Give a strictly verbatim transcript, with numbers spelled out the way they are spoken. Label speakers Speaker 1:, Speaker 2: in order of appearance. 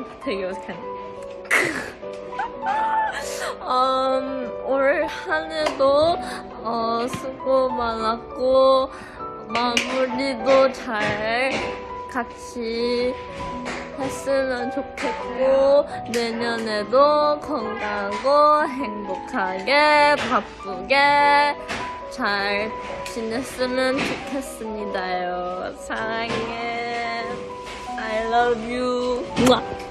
Speaker 1: 되게 어색하네. 음, 올 한 해도 어, 수고 많았고 마무리도 잘 같이 했으면 좋겠고 내년에도 건강하고 행복하게 바쁘게 잘 지냈으면 좋겠습니다요. 사랑해. I love you.